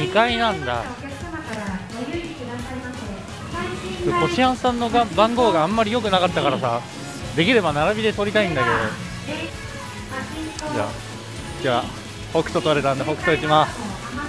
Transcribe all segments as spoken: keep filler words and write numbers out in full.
にかいなんだ。こしあんさんのが番号があんまり良くなかったからさ、できれば並びで取りたいんだけど。じゃあじゃあ北斗取れたんで北斗行きます。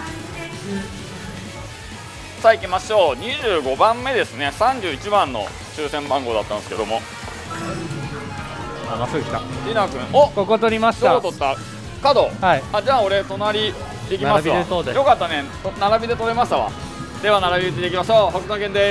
さあ行きましょう。にじゅうごばんめですね。さんじゅういちばんの抽選番号だったんですけども、 あ、まっすぐ来た。 りな君、お、 ここ取りました。 どこ取った？角。 はい。 あ、じゃあ俺隣行きますわ。 並びで通ってよかったね。と並びで取れましたわ。では並びで行きましょう。北斗健です。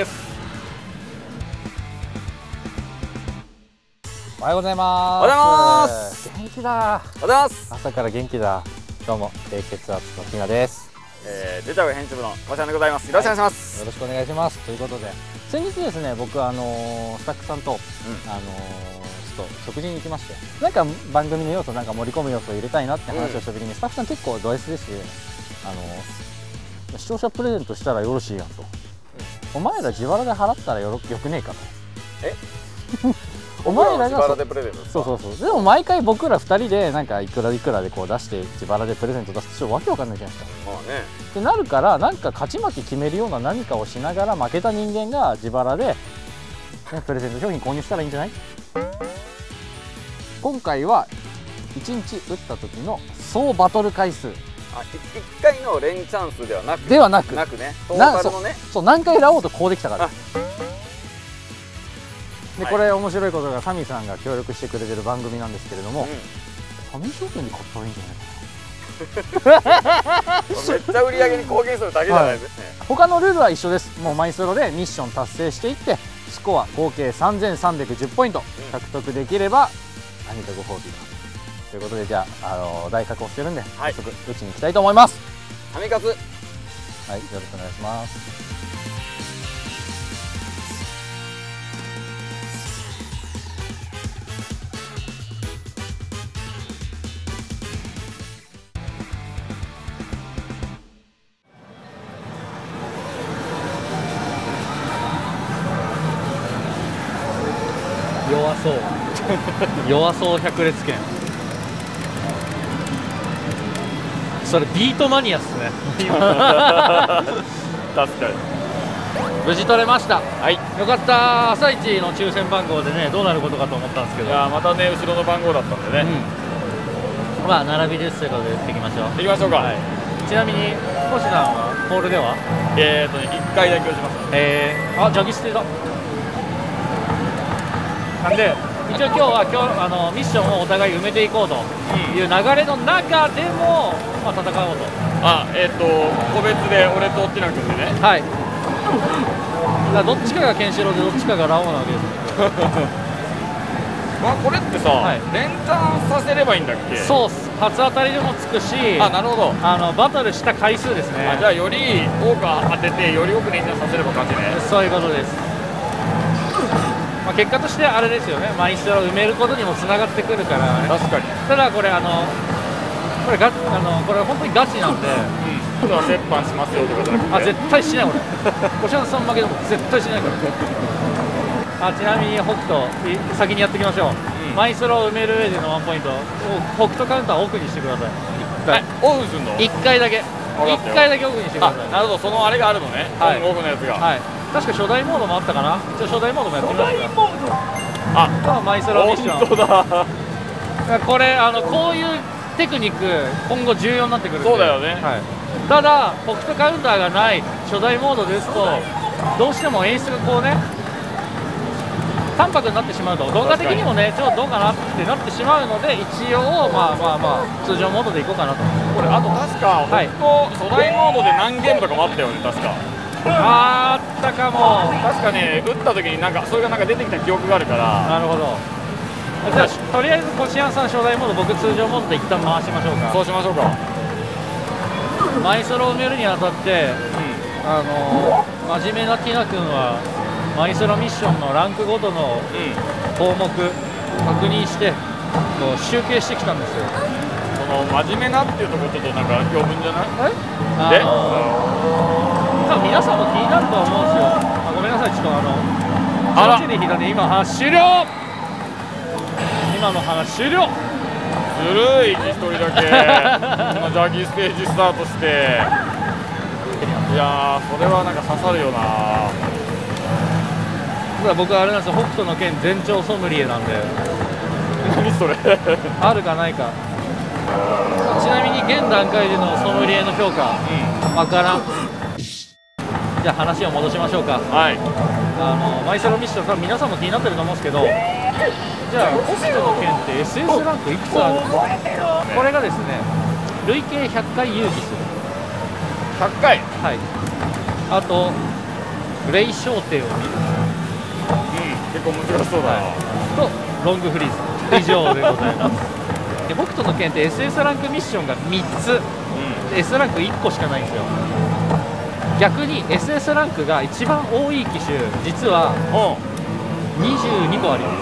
おはようございます。 おはようございます。 元気だ。 おはようございます。 朝から元気だ。どうも低血圧のひなです。 えー、デジタル編集部のこちらでございます。よろしくお願いします。 よろしくお願いします。ということで、先日ですね、僕あのー、スタッフさんと、うん、あのー、ちょっと食事に行きまして、なんか番組の要素なんか盛り込む要素を入れたいなって話をした時に、うん、スタッフさん結構ド S でして、あのー、視聴者プレゼントしたらよろしいやんと、うん、お前ら自腹で払ったらよろよくねえかと。えお前らが自腹でプレゼントですか？そうそうそう。でも毎回僕らふたりでなんかいくらいくらでこう出して自腹でプレゼント出すとちょっとわけわかんないじゃないですか。まあね。ってなるからなんか勝ち負け決めるような何かをしながら負けた人間が自腹で、ね、プレゼント商品購入したらいいんじゃない？今回はいちにち打った時の総バトル回数。 あ、いっかいの連チャンスではなくではなくなくね。トータルのね。 そう、何回ラオウとこうできたから。でこれ面白いことがサミさんが協力してくれてる番組なんですけれども、サミー証券で買ったらいいんじゃないかな。 めっちゃ売り上げに貢献するだけじゃないですね。 はい、他のルールは一緒です。もうマイスロでミッション達成していってスコア合計さんぜんさんびゃくじゅうポイント獲得できれば何かご褒美がということで、じゃあ、あの大確保してるんで、はい、早速打ちに行きたいと思います。 サミカツ、はい、 よろしくお願いします。弱そう弱そう百列拳、それビートマニアっすね確かに無事取れました。 はい、 よかった。朝一の抽選番号でね、どうなることかと思ったんですけど、 いやまたね後ろの番号だったんでね、 うん、まあ並びですということで打っていきましょう。 いきましょうか、はい、 ちなみに星さんはホールではえーとねいっかいだけ打ちました。 えー、あ、ジャギステだ。なんで一応今日は今日あのミッションをお互い埋めていこうという流れの中でも、まあ、戦おうと。 あ、えっ、ー、と個別で俺とティナ君でね。 はい。だからどっちかがケンシロウでどっちかがラオウなわけですまあこれってさ、はい、連チャンさせればいいんだっけ？ そうっす。初当たりでもつくし、 あ、なるほど。 あのバトルした回数ですね。 あ、じゃあより多く当ててより多く連チャンさせれば勝ちね。 そういうことです。まあ結果としてあれですよね、マイスロを埋めることにもつながってくるからね。 確かに。 ただこれあのこれガあのこれ本当にガチなんで、 今度は折半しますよってことだけど、 あ、絶対しない俺。こしあんさん負けでも絶対しないから。あ、ちなみに北斗先にやっていきましょう。うん、マイスロを埋める上でのワンポイント、北斗カウンターを奥にしてください。 はい、オフすんの？ いっかいだけ。いっかいだけ奥にしてください。 なるほど、そのあれがあるのね。はい、オフのやつが。はい。確か初代モードもあったかな。じゃあ初代モードもやってみますか。あ、まあマイスロミッション。 本当だ。 これあのこういうテクニック今後重要になってくるんで。 そうだよね。 はい。ただ北斗カウンターがない初代モードですとどうしても演出がこうね淡白になってしまうと、動画的にもねちょっとどうかなってなってしまうので、一応まあまあまあ通常モードでいこうかなと。 これあと確か、はい、初代モードで何ゲームとかもあったよね確か。 あったかも。 確かね打った時になんかそれがなんか出てきた記憶があるから。 なるほど。じゃあとりあえずこしあんさん初代モード、僕通常モードで一旦回しましょうか。 そうしましょうか。 マイスロを埋めるにあたって、うん、あの真面目なティナ君はマイスロミッションのランクごとの項目確認してこう集計してきたんですよ。 その真面目なっていうところちょっとなんか余分じゃない？ え？で、多分皆さんも気になるとは思うんですよ。あ、ごめんなさい、ちょっとあのあら左左今話終了。今の話終了。 ずるい、一人だけこのジャギステージスタートしていやーそれはなんか刺さるよな。 ただ僕はあれなんですよ、北斗の拳全長ソムリエなんで。 何それあるかないか。ちなみに現段階でのソムリエの評価、わからん。じゃあ話を戻しましょうか。 はい。 あのマイセロミッション、多分皆さんも気になってると思うんですけど、じゃあ北斗の拳って エスエス ランクいくつあるの？これがですね、累計ひゃっかい遊戯する。 ひゃっかい。 はい。あとグレイ焦点を見る。 うん、結構難しそうだな。 とロングフリーズ。以上でございます。で北斗の拳って エスエス ランクミッションがみっつ、うん、S ランクいっこしかないんですよ。逆に エスエス ランクが一番多い機種、実はにじゅうにこあります。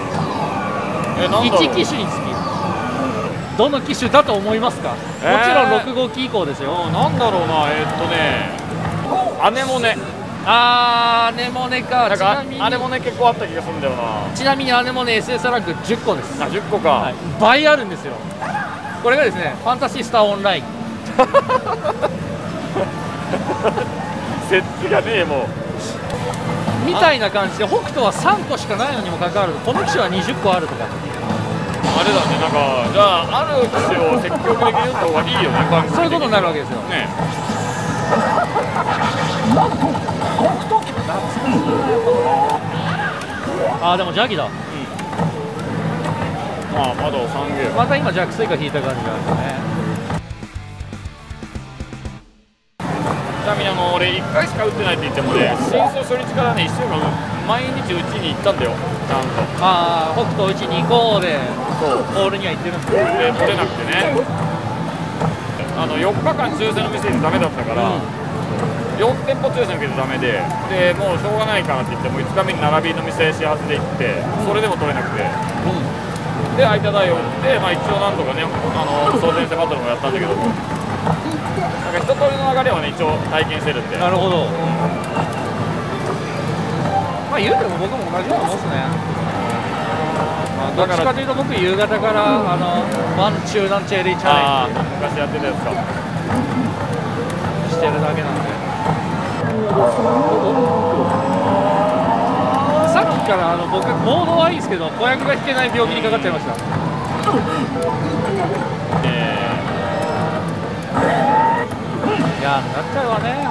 え、なんだろう。いち機種につきどの機種だと思いますか？えー、もちろんろく号機以降ですよ。 なんだろうな、えー、っとねアネモネ。 あー、アネモネか。 なんかアネモネ結構あった気がするんだよな。 ちなみにアネモネ エスエス ランクじゅっこです。 あ、じゅっこか、はい、 倍あるんですよ。これがですね、ファンタシースターオンライン設置がねえもうみたいな感じで、北斗はさんこしかないのにもかかわらずこの機種はにじゅっこあるとか。 あれだね、なんかじゃあある機種を積極的に打った方がいいよね。 そういうことになるわけですよね。あーでもジャギだ。うん、 まあまださんゲーム。 また今弱水が引いた感じがあるね。 ちなみにあの俺いっかいしか打ってないって言ってもね、新装初日からねいっしゅうかん毎日うちに行ったんだよ、ちゃんと。 ああ、北斗うちに行こうでホールには行ってるんですけど、 で取れなくてね、あのよっかかん抽選の店でダメだったから、うん、よんてんぽ抽選受けてダメで、でもうしょうがないからって言ってもいつかめに並びの店始発で行って、それでも取れなくて、うん、で空いた台を打って、まあ、一応なんとかね、あの総選制バトルもやったんだけども、なんか一通りの流れはね一応体験してるんで。 なるほど、うん、まあ言うても僕も同じようなもんですね。まあ、どっちかというと僕夕方からあのワン中段チェリーチャレンジ昔やってたやつかしてるだけなんで。さっきからあの僕モードはいいですけど子役が引けない病気にかかっちゃいました。えー、いやなっちゃうわね。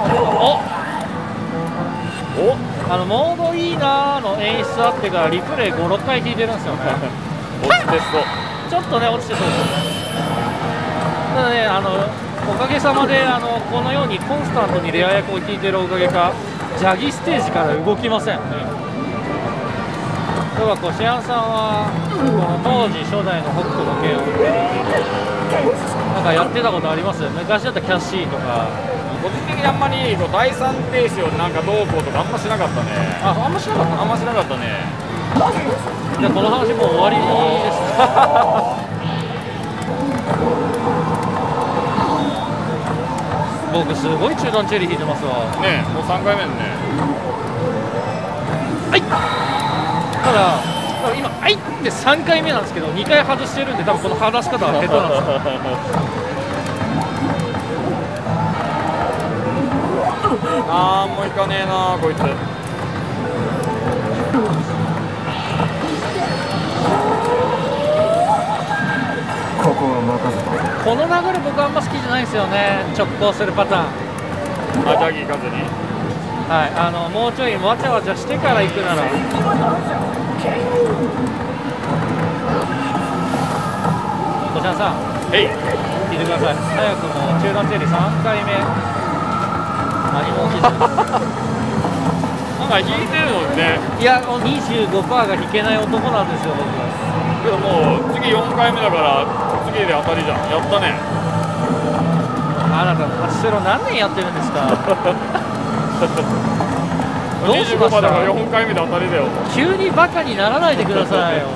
おおあのモードいいなーの演出あってからリプレイご、ろっかい引いてるんですよね。 落ちてそう。 ちょっとね落ちてそうですよね。ただね、あのおかげさまであのこのようにコンスタントにレア役を引いてるおかげかジャギステージから動きません。例えばこうシアンさんはこの当時初代の北斗の拳をなんかやってたことあります？昔だったらキャッシーとか。 個人的にあんまりこう第三停止をなんかどうこうとかあんましなかったね。 あ、あんましなかった。 あんましなかったね。 じゃあこの話もう終わりですね。僕すごい中段チェリー引いてますわ。 ねえ、もうさんかいめですね。 はい。ただ今「はい」ってさんかいめなんですけどにかい外してるんで多分この外し方は下手なんですよ。 あーもういかねえなこいつ。 ここは任せた。この流れ僕あんま好きじゃないんですよね、直行するパターン。 あ、ジャギー行かずに、 はい、あのもうちょいわちゃわちゃしてから行くなら。こちらさん、 へい聞いてください。早くも中段チェリーさんかいめ何も起きずなんか引いてるのにね。 いやもう にじゅうごパーセント が引けない男なんですよ僕。 けどもう次よんかいめだから次で当たりじゃん。やったね。 あなたパチスロ何年やってるんですか？ にじゅうごパーセント だからよんかいめで当たりだよ。 急にバカにならないでくださいよ。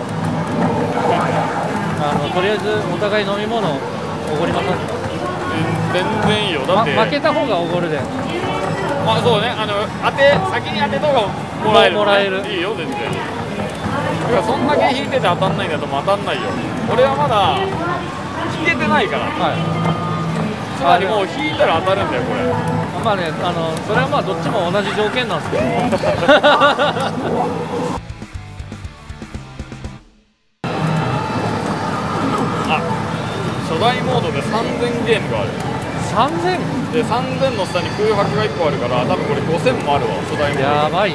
あのとりあえずお互い飲み物おごりましょう。 全然いいよ。だって、 ま、負けた方がおごるで。 まあそうね、あの当て先に当てた方がもらえる、ね、 もらえる。 いいよ全然。だからそんだけ引いてて当たんないんだとも当たんないよ。俺はまだ引けてないから。はい。つまりもう引いたら当たるんだよこれ。 まあね、あのそれはまあどっちも同じ条件なんですけどあ、初代モードでさんぜんゲームがある。 さんぜんでさんぜんの下に空白がいっこあるから、多分これごせんもあるわ、初代モード。 やばいね。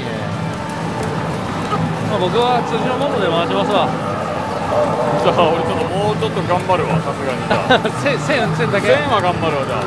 まあ僕は通常モードで回しますわ。 じゃあ俺ちょっともうちょっと頑張るわ、さすがに。じゃあせんせんだけせんは頑張るわ。じゃ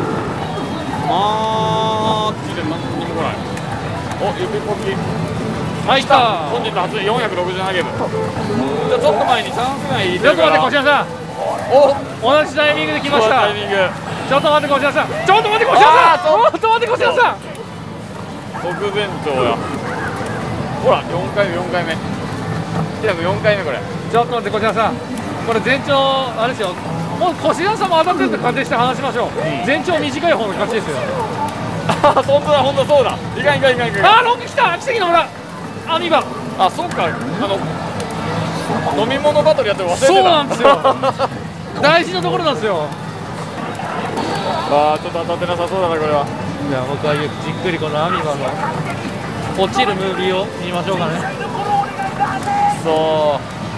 あマーチで何にも来ない。お、指ポキはい、来た。 本日初よんひゃくろくじゅうななゲーム。じゃあちょっと前にチャンスがいいちょっと待って、こちらさん、 お、 同じタイミングで来ました。 タイミング。 ちょっと待って、こちらさん、ちょっと待って、こちらさん、ちょっと待って、こちらさん、 特前長や。ほら、よんかいめ、よんかいめ。キラ君よんかいめこれ。 ちょっと待って、こちらさん、これ全長あれですよ。もうこちらさんも当たってるって仮定して話しましょう。全長短い方の勝ちですよ。 あ、本当だ、本当そうだ。いかんいかんいかんいかん。 あー、ロング来た、奇跡の村。アミバ。 あ、そうか。あの飲み物バトルやって忘れてた。 そうなんですよ。大事なところなんですよ。 あー、ちょっと当たってなさそうだなこれは。 じゃあ僕はじっくりこのアミバの落ちるムービーを見ましょうかね。 そう。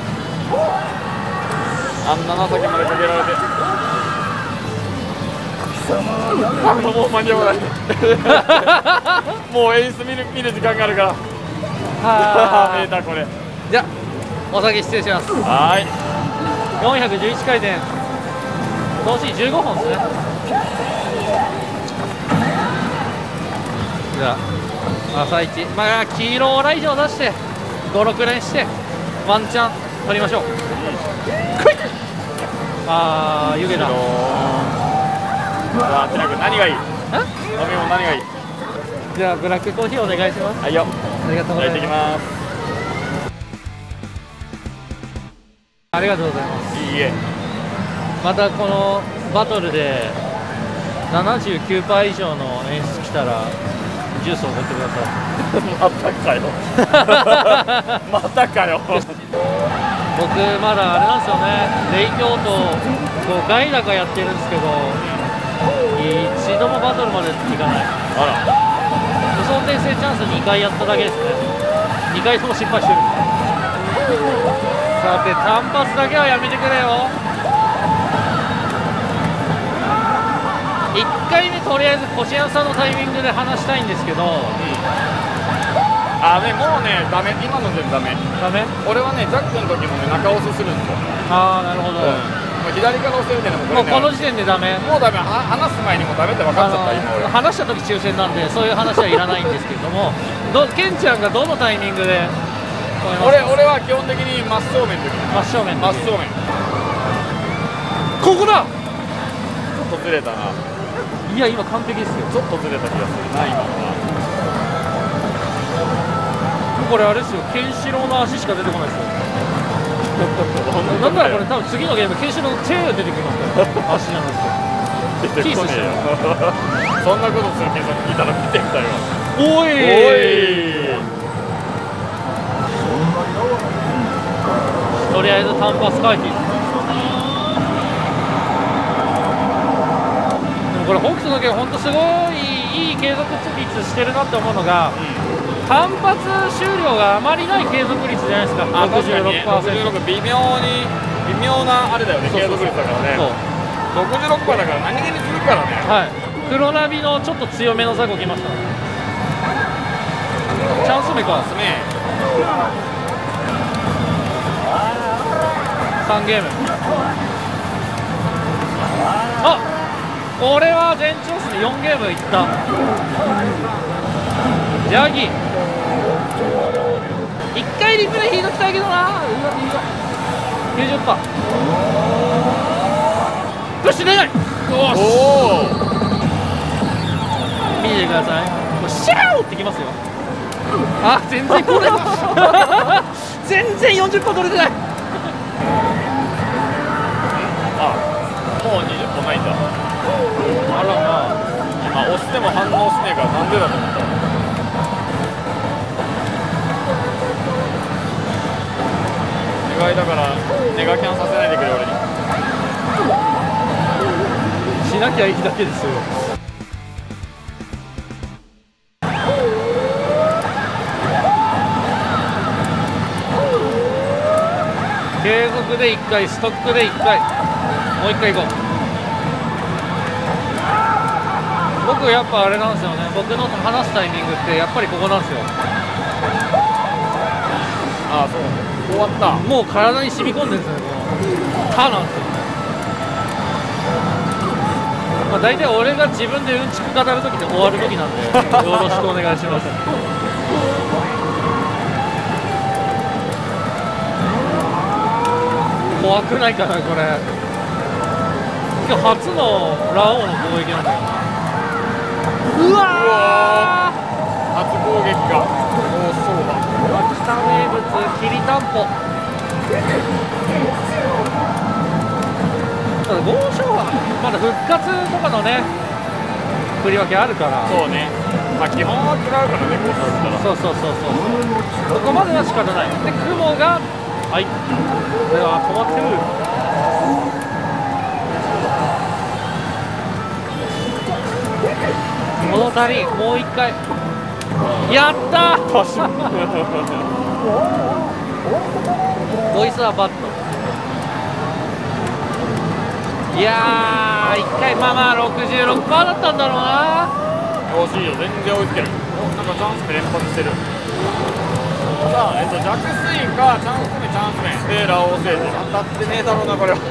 あんな情けまでかけられて。あ、もう間に合わない。もう演出見る見る時間があるから。はあ、見えたこれ。 じゃあお先失礼します。 はい。 よんひゃくじゅういちかい転。投資じゅうごほんですね。じゃあ朝一、まあ黄色ライジを出してごろく連してワンチャン取りましょう。あー、湯気だ。 さあ、てなく何がいい？飲み物何がいい？ じゃあブラックコーヒーお願いします。 はいよ。 ありがとうございます。 いきます。 ありがとうございます。 いいえ。 またこのバトルで ななじゅうきゅうパーセント 以上の演出来たらジュースを持ってください。 またかよ。またかよ。 僕まだあれなんですよね、レイ京都こうガイラがやってるんですけど一度もバトルまでいかない。 あら。 無双転生チャンスにかいやっただけですね。にかいとも失敗してる。さて単発だけはやめてくれよ。いっかいめとりあえずこしあんさんのタイミングで話したいんですけど、うん、 あね、もうね、ダメ、今のでダメ。 ダメ？ 俺はね、ジャックの時もね、中押しするんですよ。 ああ、なるほど。うん、 もう左から押せるっていうのもこれ、ね、 もうこの時点でダメ。 もうダメ。は話す前にもダメって分かっちゃった、今俺。 話した時抽選なんで、そういう話はいらないんですけれども、どケンちゃんがどのタイミングで俺、俺は基本的に真正面の時。 真正面。 真正面。 ここだ。 ちょっとずれたな。 いや、今完璧ですよ。 ちょっとずれた気がするな、今のは。 これあれですよ、ケンシロウの足しか出てこないですよ。だからこれ多分次のゲームケンシロウの手が出てきますから足じゃなくて出てこねえよ。そんなことする検索聞いたら見てみたいわ。 おいおい。 とりあえず単発回避。でもこれホークスのゲーム本当すごいいい継続率してるなって思うのが、うん、単発終了があまりない継続率じゃないですか。ろくじゅうろくパーセント、 ろくじゅうろく、微妙に微妙なあれだよね、継続率だからね。ろくじゅうろくパーセントだから何気にするからね。 はい、黒ナビのちょっと強めのザコ来ました。チャンス目か。さんゲーム。あ、これは前兆ですね。よんゲームいった。ヤギいっかいリプレイ引いときたいけどな。うわ、きゅうじゅっパーセント。よし、出ない。よし、見てください。もうシャーってきますよ。あ、全然これ全然 よんじゅっパーセント 取れてない。 あ、もうにじゅっぽないんだ。 あらまあ、 今押しても反応しねえからなんでだと思った。願いだからネガキャンさせないでくれ俺に。しなきゃいいだけですよ。 クでいっかい、ストックでいっかい、もういっかい行こう。僕やっぱあれなんですよね、僕の話すタイミングってやっぱりここなんですよ。 ああ、そう終わった。 もう体に染み込んでるんですよね、この「た」なんですよ。まあ大体俺が自分でうんちく語るときで終わるときなんでよろしくお願いします。怖くないかなこれ。今日初のラオウの攻撃なんだよな。うわー、初攻撃が多そうだ。 秋田名物きりたんぽ。ただ豪商はまだ復活とかのね振り分けあるから。 そうね、まあ基本は食らうからね、豪商だったら。 そうそうそうそう、そこまでは仕方ない。で雲がはい、では止まってる。物足りん、もう一回やったーボイスはバット。いやーいっかい、まあまあ ろくじゅうろくパーセント だったんだろうな。 惜しいよ、全然追いつける。お、なんかチャンス目連発してる。さあ、えっと、弱水かチャンス目チャンス目でラオウ政治当たってねえだろうなこれは。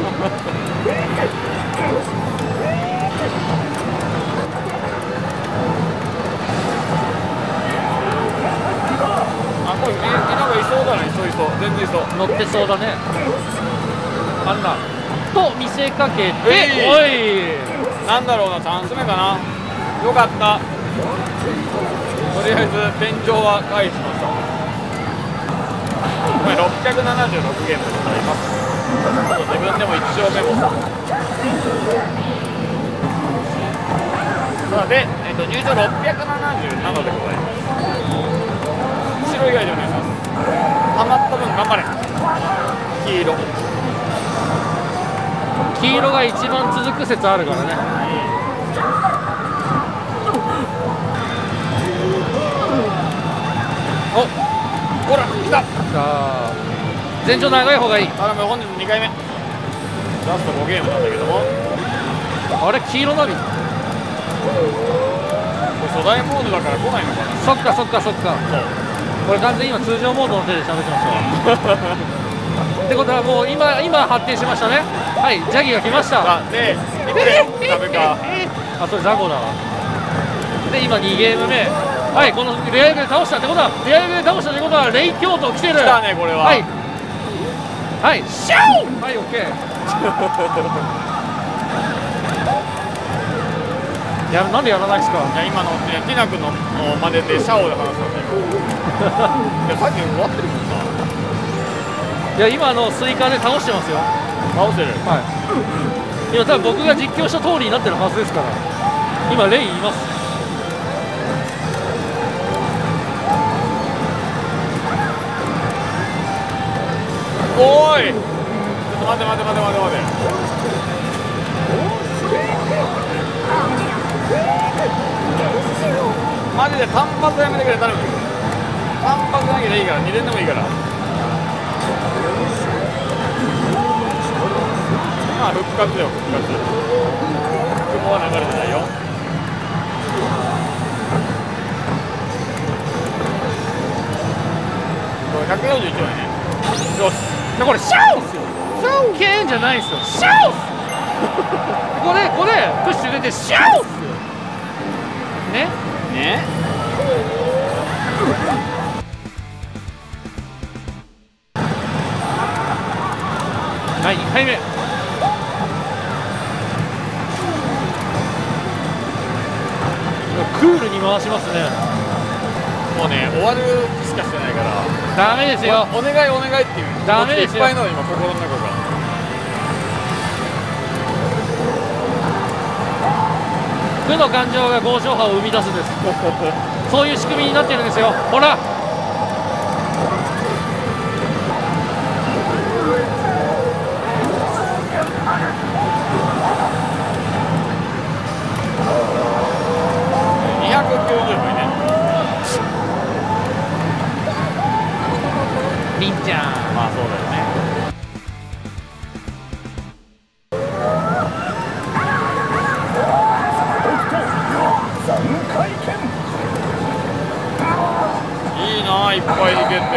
あ、これえなんかいそうだね、いそういそう、全然いそう。 乗ってそうだね。あんなと見せかけて、 えいおいなんだろうな、チャンス目かな。よかった。とりあえず天井は回避しました。これろっぴゃくななじゅうろくゲームとなります。自分でもいち勝目もさあで、えっと、入場ろっぴゃくななじゅうななでございます。白以外でお願いします。溜まった分頑張れ。黄色黄色が一番続く説あるからね。 お、ほら来た。 さあ全長長い方がいい。 頼む、本日にかいめラストごゲームなんだけども、 あれ黄色なり、 これ初代モードだから来ないのかな。 そっかそっかそっか。これ完全に今通常モードの手で喋ってますわってことはもう今今発展しましたね。はい、ジャギが来ました。 あで見てダメか。 あ、それザコだわ。で今にゲーム目、はい、このレアイグで倒したってことは、レアイグで倒したってことはレイ京都来てる。 来たねこれは。 はいはい、シャオはい、オッケーいや、なんでやらないですか。 いや今のね、ティナ君の真似でシャオで話したんだよ。いやさっき終わってるもんさ。 いや今のスイカで倒してますよ。 倒してる。 はい、今多分僕が実況した通りになってるはずですから。今レイいます。 おーい、ちょっと待って待って待って待って待って。マジで単発やめてくれ、頼む。単発だけでいいから、に連でもいいから。まあ復活よ、復活。雲は流れてないよ。これひゃくよんじゅういちまいね。よし。 でこれシャオっすよ。シャオケンじゃないっすよ。シャオっすこれこれプッシュ出てシャオっすよね。 ね。 はい、いっかいめ。クールに回しますね。 もうね、終わる気しかしてないからダメですよ。 お願いお願いっていうダメですよ。 いっぱいの今心の中が。 負の感情が豪商派を生み出すんですそういう仕組みになってるんですよ。ほらにひゃくきゅうじゅうまいね。 りんちゃん。 まあそうだよね。 ぱい引けて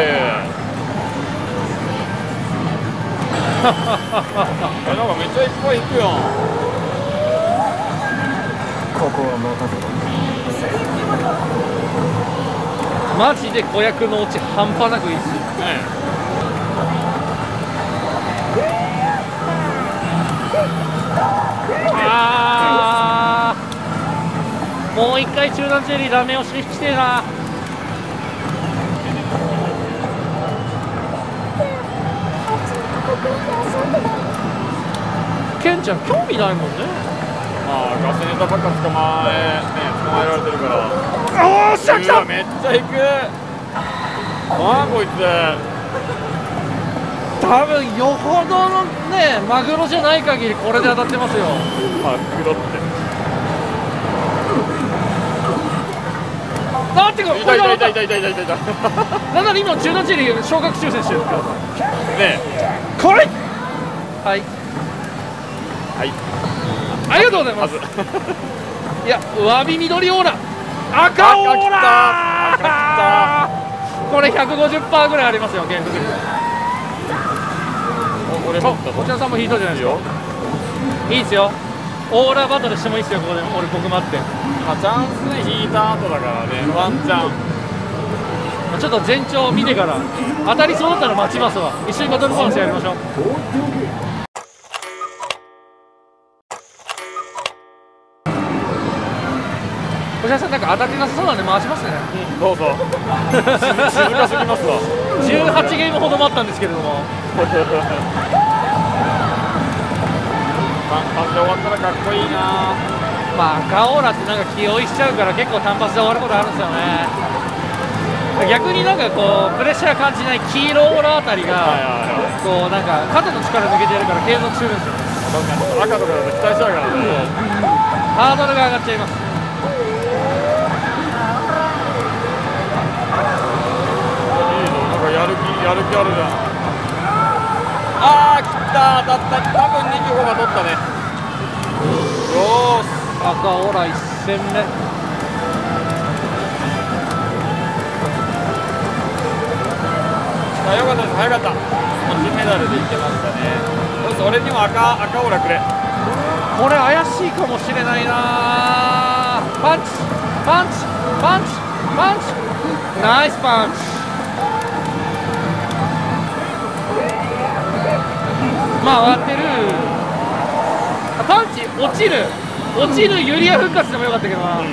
え、なんかめっちゃいっぱい引くやん。 ここは任せろ。 マジで子役のオチ半端なくいいっすよねあー、もう一回中段チェリーダメ押しに来てえな。ケンちゃん興味ないもんね。 まあガスネタばっか捕まえ、ね、捕まえられてるから。 おーっしゃ来た。 めっちゃ引く。まあこいつ多分よほどのねマグロじゃない限りこれで当たってますよ。 マグロってなんていうか痛い痛い痛い痛い痛い痛い痛い。 なんなら今の中段チェリー昇格抽選してるからねこれはいはいありがとうございます。いや上火緑オーラ赤オー赤ラこれ ひゃくごじゅっパーセント ぐらいありますよ原則。 これおこちらさんも引いたじゃないですか。いいですよ。オーラバトルしてもいいですよ。ここで俺僕待って。 まあチャンスね引いた後だからねワンチャン。 ちょっと前兆見てから当たりそうだったら待ちますわ。一緒にバトルボーナスやりましょう。こちらさんなんか当たってなさそうなんで回しますね。 どうぞ。静かすぎますわ。 じゅうはちゲームほど待ったんですけれども。 単発で終わったらかっこいいな。 まあ赤オーラってなんか気負いしちゃうから結構単発で終わることあるんですよね。逆になんかこうプレッシャー感じない黄色オーラあたりがこうなんか肩の力抜けてるから継続するんですよ。 赤とかだと期待しちゃうからね。 ハードルが上がっちゃいます。 やる気やる気あるじゃん。あー切った当たった。多分にじゅうごが取ったね。よーし赤オーラいっ戦目。 あよかったです早かった。金メダルでいけましたね。よし俺にも赤赤オーラくれ。 これ怪しいかもしれないな。パンチパンチパンチパンチナイスパンチ。まあ割ってる。パンチ落ちる落ちるユリア復活でもよかったけどな。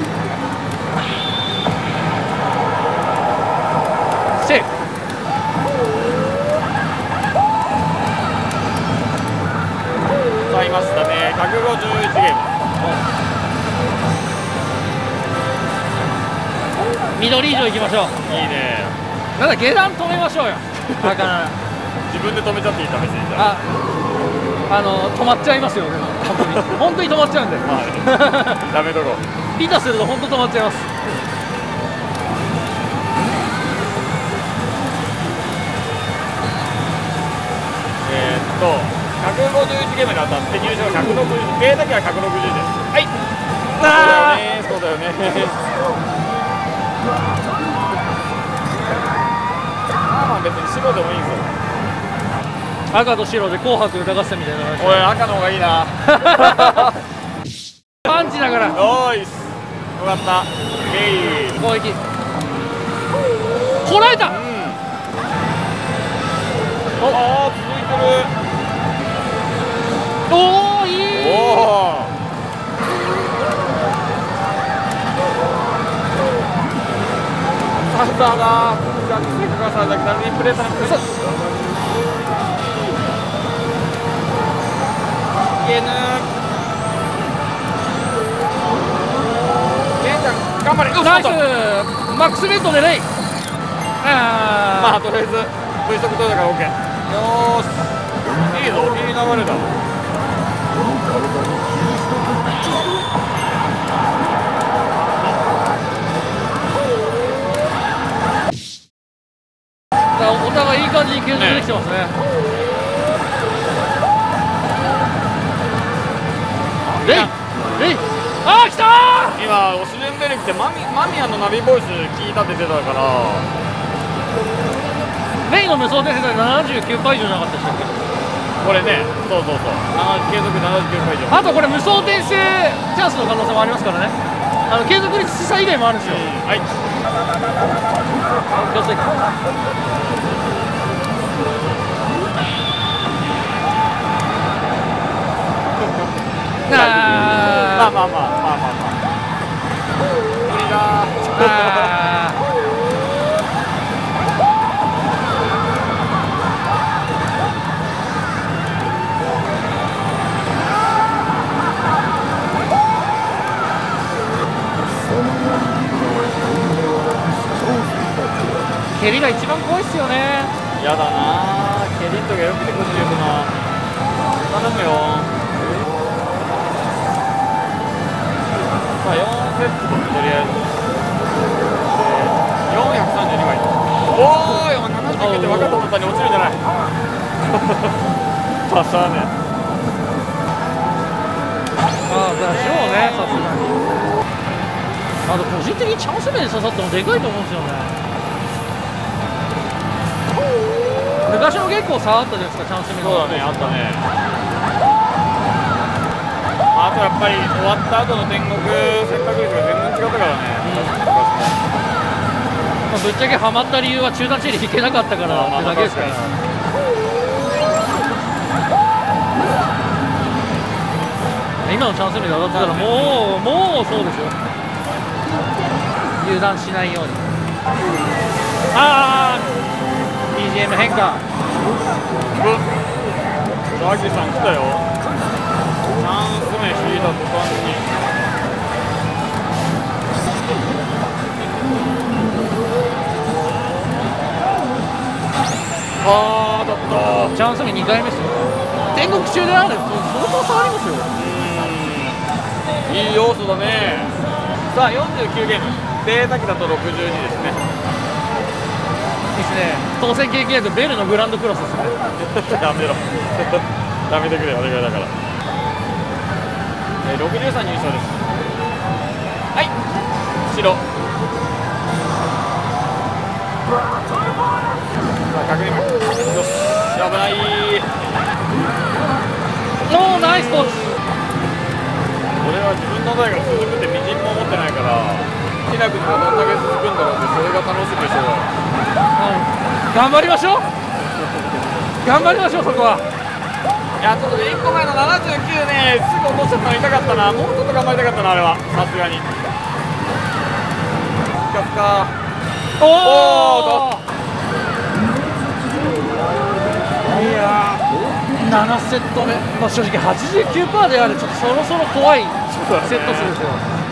シェイ買いましたね。ひゃくごじゅういちゲーム。 緑以上行きましょう。 いいね。 なんだ下段止めましょうよ。だから自分で止めちゃっていい試しにじゃああの止まっちゃいますよ。でも本当に本当に止まっちゃうんで。 まあねダメとこ。 リタすると本当止まっちゃいます。 えーっとひゃくごじゅういちゲームで当たって入賞ひゃくろくじゅう、ゲーだけはひゃくろくじゅうです。はい。 あそうだよね。そうだよね。まあ別に白でもいいぞ。 赤と白で紅白歌合戦みたいなおい赤の方がいいな。 パンチだからおーいよかった。ゲイ攻撃こらえた。 うん。ああ続いてる。 おおいい。 おお。サッカーだ。じゃあせっかくさだけどリプレーさんくそ。いけぬ。ケンちゃん頑張れ。 ナイスマックスレッドでレイ。あまあとりあえず V 速取れたから OK。よーしいいぞいい流れだ。 お互いいい感じに継続できてますね。レイレイあー来たー。 今オスレンベルクってマミマミヤのナビボイス聞いたって出たからメインの無双伝説でななじゅうきゅうパー以上じゃなかったでしたっけ。 これね、そうそうそう、継続ななじゅうきゅうパー以上。 あとこれ無双転生チャンスの可能性もありますからね。あの継続率差以外もあるんですよ。 はい、 気をつけて。あまあまあまあまあまあまあ無理だあ蹴りが一番怖いっすよね。 やだなー、ケリントがよくてくるよな。頼むよ。さあよんセットとりあえずでよんひゃくさんじゅうにばい。おーい、お前ななじゅうきゅうって分かった途端に落ちるんじゃないパサーね。 ああ、だしょうね、さすがに。あと個人的にチャンス面に刺さったのでかいと思うんですよね。昔も結構差あったじゃないですか、チャンス面。 そうだね、あったね。あとやっぱり終わった後の天国選択率が全然違ったからね、 まあ、ぶっちゃけハマった理由は中段チェリー引けなかったからってだけですから。今のチャンス面で当たってたらもうもうそうですよ。油断しないように。ああ ビージーエム 変化。 ザギさん来たよ。チャンス目引いた途端にあー当たった。 チャンス目にかいめですよ。天国中であると相当差ありますよ。 うん、いい要素だね。さあよんじゅうきゅうゲーム、データ機だとろくじゅうにですね。 いいですね。当選経験だとベルのグランドクロスですねやめろやめてくれ、お願いだから。えー、ろくじゅうさん入賞です。はい、白。さあ確認、よし、危ない。 もうナイスコーチ。 俺は自分の代が続くってみじんも思ってないから、ひなくんがどんだけ続くんだろうって、それが楽しみでしょうが。 頑張りましょう頑張りましょう、そこは。 いや、ちょっといっこまえのななじゅうきゅうね、すぐ落としちゃったの痛かったな。もうちょっと頑張りたかったな、あれは。さすがに。ピカピカ。 おお。いやー、ななセット目、まあ、正直 はちじゅうきゅうパーセント である、ちょっとそろそろ怖いセット数ですよ。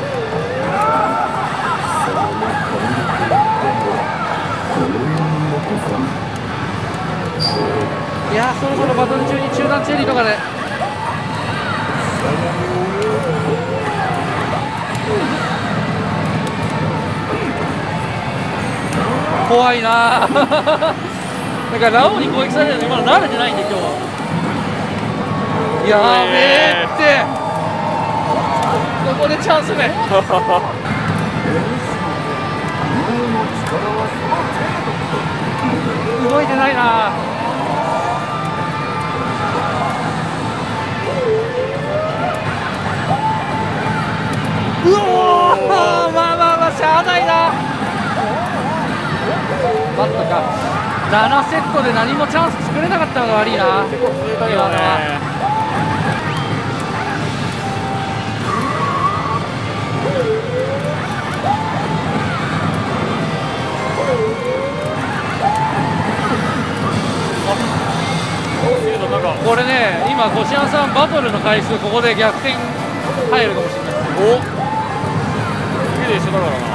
いやー、そろそろバトル中に中段チェリーとかで。怖いなーだからラオウに攻撃されるのまだ慣れてないんで今日は。やべえって、ここでチャンス目動いてないな。うおー、まあまあまあしゃあないな。バットかななセットで何もチャンス作れなかったのが悪いな。 結構続いたけどね。 これね、今ゴシアンさんバトルの回数ここで逆転入るかもしれない。 お、次で一緒だからな。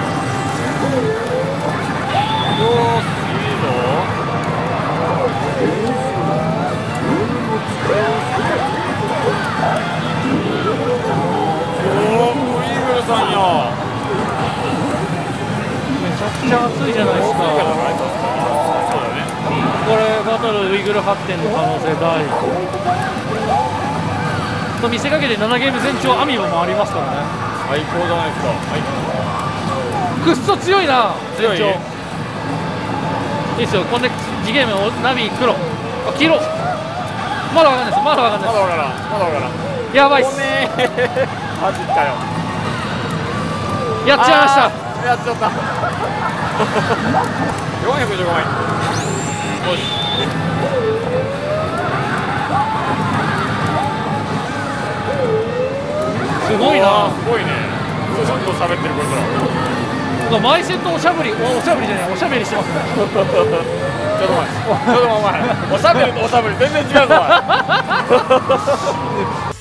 おお、いいぞ。おお、イーグルさんや。 めちゃくちゃ熱いじゃないですか。 そうだね。 これバトルウイグル発展の可能性大と見せかけてななゲーム全長アミバもありますからね。 最高じゃないですか。はい。 くっそ強いな。 強い。 全長いいっすよ。こんで次ゲームおナビ黒、あ黄色、まだわかんないです。まだわかんないでまだわからんまだわからん。 す。やばいっす。 ごめん走ったよ。 やっちゃいました。 あーやっちゃったよんひゃくじゅうごまい。よしすごいな。 すごいね。ずっと喋ってるこいつら。 毎セットおしゃぶり、おおしゃぶりじゃない、おしゃべりしてますね。 ちょっと待ってちょっとお前おしゃべりとおしゃべり全然違うぞお前